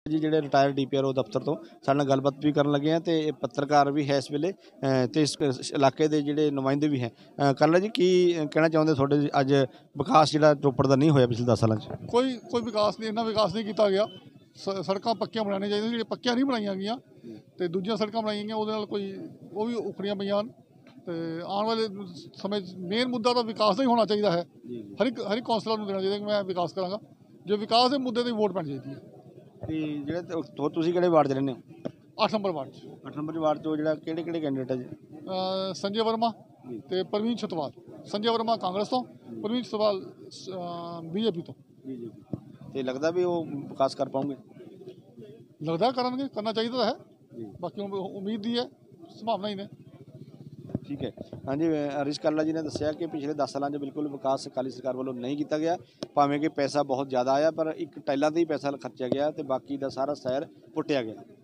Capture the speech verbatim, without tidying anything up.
जी ਜਿਹੜੇ retired DPRO ਦਫ਼ਤਰ ਤੋਂ ਸਾਡੇ ਨਾਲ ਗੱਲਬਾਤ ਵੀ ਕਰਨ ਲੱਗੇ ਆ ਤੇ ਪੱਤਰਕਾਰ ਵੀ ਹੈ ਇਸ ਵੇਲੇ ਤੇ ਇਸ ਇਲਾਕੇ ਦੇ ਜਿਹੜੇ ਨੁਮਾਇੰਦੇ ਵੀ ਹੈ। ਕਰਲਾ ਜੀ ਕੀ ਕਹਿਣਾ ਚਾਹੁੰਦੇ ਤੁਹਾਡੇ ਅੱਜ ਵਿਕਾਸ ਜਿਹੜਾ ਰੋਪੜ ਦਾ ਨਹੀਂ ਹੋਇਆ ਪਿਛਲੇ ਦਸ ਸਾਲਾਂ 'ਚ? ਕੋਈ ਕੋਈ ਵਿਕਾਸ ਨਹੀਂ, ਇੰਨਾ ਵਿਕਾਸ ਨਹੀਂ ਕੀਤਾ ਗਿਆ। ਸ ਸੜਕਾਂ ਪੱਕੀਆਂ ਬਣਾਉਣੀਆਂ ਚਾਹੀਦੀਆਂ, ਜਿਹੜੀਆਂ ਪੱਕੀਆਂ ਨਹੀਂ ਬਣਾਈਆਂ ਗਈਆਂ ਤੇ ਦੂਜੀਆਂ ਸੜਕਾਂ ਬਣਾਈਆਂ ਗਈਆਂ ਉਹਦੇ ਨਾਲ ਕੋਈ ਉਹ ਵੀ ਉਖੜੀਆਂ ਪਈਆਂ ਹਨ। ਤੇ ਆਉਣ ਵਾਲੇ ਸਮੇਂ 'ਚ ਮੇਨ ਮੁੱਦਾ ਤਾਂ ਵਿਕਾਸ ਦਾ ਹੀ ਹੋਣਾ ਚਾਹੀਦਾ ਹੈ। ਹਰ ਇੱਕ ਹਰ ਇੱਕ ਕੌਂਸਲਰ ਨੂੰ ਦੇਣਾ ਚਾਹੀਦਾ ਕਿ ਮੈਂ ਵਿਕਾਸ ਕਰਾਂਗਾ, ਜੋ ਵਿਕਾਸ ਦੇ ਮੁੱਦੇ 'ਤੇ ਵੋਟ ਪੈਣੀ ਚਾਹੀਦੀ ਹੈ। ਤੇ ਜਿਹੜੇ ਤੁਸੀਂ ਕਿਹੜੇ ਵਾਰਡ 'ਚ ਰਹਿੰਦੇ ਹੋ? ਅੱਠ ਨੰਬਰ ਵਾਰਡ 'ਚ। ਅੱਠ ਨੰਬਰ ਵਾਰਡ 'ਚੋਂ ਜਿਹੜਾ ਕਿਹੜੇ ਕਿਹੜੇ ਕੈਂਡੀਡੇਟ ਹੈ ਜੀ? ਸੰਜੇ ਵਰਮਾ ਤੇ ਪ੍ਰਵੀਨ ਛਤਵਾਲ। ਸੰਜੇ ਵਰਮਾ ਕਾਂਗਰਸ ਤੋਂ, ਪ੍ਰਵੀਨ ਛਤਵਾਲ ਬੀਜੇਪੀ ਤੋਂ। ਤੇ ਲੱਗਦਾ ਵੀ ਉਹ ਵਿਕਾਸ ਕਰ ਪਾਉਂਗੇ? ਲੱਗਦਾ ਕਰਨਗੇ, ਕਰਨਾ ਚਾਹੀਦਾ ਹੈ। ਬਾਕੀ ਉਮੀਦ ਦੀ ਹੈ, ਸੰਭਾਵਨਾ ਹੀ ਨੇ। ਠੀਕ ਹੈ। ਹਾਂਜੀ, ਹਰੀਸ਼ ਕਾਲਾ ਜੀ ਨੇ ਦੱਸਿਆ ਕਿ ਪਿਛਲੇ ਦਸ ਸਾਲਾਂ 'ਚ ਬਿਲਕੁਲ ਵਿਕਾਸ ਅਕਾਲੀ ਸਰਕਾਰ ਵੱਲੋਂ ਨਹੀਂ ਕੀਤਾ ਗਿਆ, ਭਾਵੇਂ ਕਿ ਪੈਸਾ ਬਹੁਤ ਜ਼ਿਆਦਾ ਆਇਆ ਪਰ ਇੱਕ ਟਾਈਲਾਂ 'ਤੇ ਹੀ ਪੈਸਾ ਖਰਚਿਆ ਗਿਆ ਤੇ ਬਾਕੀ ਦਾ ਸਾਰਾ ਸ਼ਹਿਰ ਪੁੱਟਿਆ ਗਿਆ।